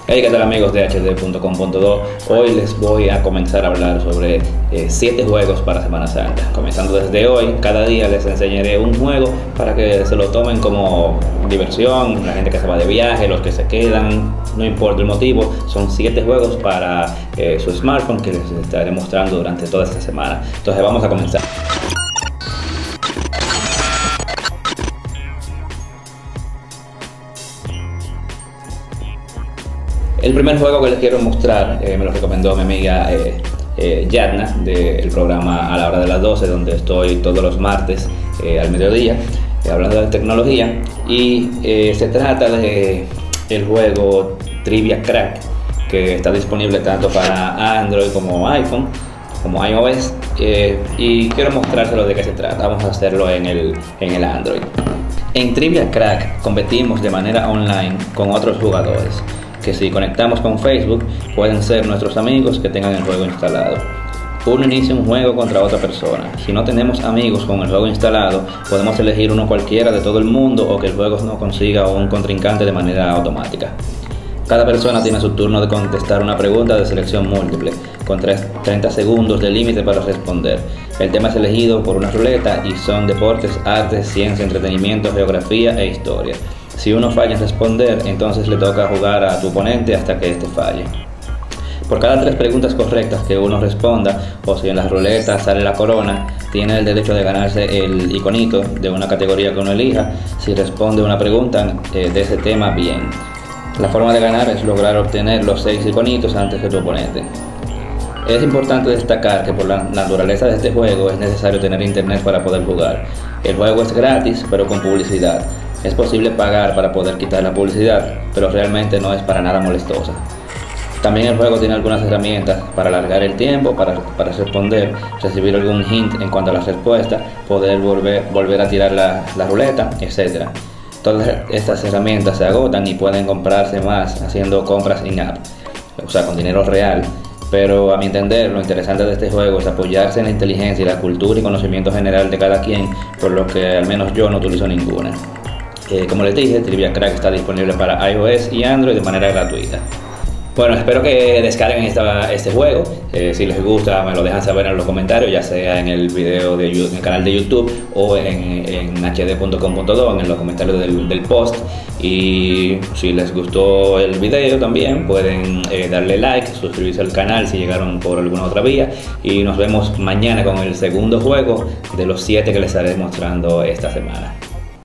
Hey, ¿qué tal amigos de hd.com.do? Hoy les voy a comenzar a hablar sobre 7 juegos para Semana Santa. Comenzando desde hoy, cada día les enseñaré un juego para que se lo tomen como diversión, la gente que se va de viaje, los que se quedan, no importa el motivo. Son 7 juegos para su smartphone que les estaré mostrando durante toda esta semana. Entonces vamos a comenzar. El primer juego que les quiero mostrar me lo recomendó mi amiga Yadna del programa A la Hora de las 12, donde estoy todos los martes al mediodía hablando de tecnología, y se trata de el juego Trivia Crack, que está disponible tanto para Android como iPhone, como iOS, y quiero mostrárselo de qué se trata. Vamos a hacerlo en el Android. En Trivia Crack competimos de manera online con otros jugadores, que si conectamos con Facebook pueden ser nuestros amigos que tengan el juego instalado. Uno inicia un juego contra otra persona. Si no tenemos amigos con el juego instalado, podemos elegir uno cualquiera de todo el mundo, o que el juego no consiga un contrincante de manera automática. Cada persona tiene su turno de contestar una pregunta de selección múltiple, con 30 segundos de límite para responder. El tema es elegido por una ruleta y son deportes, artes, ciencia, entretenimiento, geografía e historia. Si uno falla en responder, entonces le toca jugar a tu oponente hasta que éste falle. Por cada 3 preguntas correctas que uno responda, o si en la ruleta sale la corona, tiene el derecho de ganarse el iconito de una categoría que uno elija si responde una pregunta de ese tema bien. La forma de ganar es lograr obtener los 6 iconitos antes que tu oponente. Es importante destacar que por la naturaleza de este juego es necesario tener internet para poder jugar. El juego es gratis, pero con publicidad. Es posible pagar para poder quitar la publicidad, pero realmente no es para nada molestosa. También el juego tiene algunas herramientas para alargar el tiempo, para responder, recibir algún hint en cuanto a la respuesta, poder volver a tirar la ruleta, etc. Todas estas herramientas se agotan y pueden comprarse más haciendo compras in-app, o sea, con dinero real. Pero a mi entender, lo interesante de este juego es apoyarse en la inteligencia y la cultura y conocimiento general de cada quien, por lo que al menos yo no utilizo ninguna. Como les dije, Trivia Crack está disponible para iOS y Android de manera gratuita. Bueno, espero que descarguen este juego. Si les gusta, me lo dejan saber en los comentarios, ya sea en el video en el canal de YouTube o en hd.com.do, en los comentarios del post. Y si les gustó el video también pueden darle like, suscribirse al canal si llegaron por alguna otra vía, y nos vemos mañana con el segundo juego de los 7 que les estaré mostrando esta semana.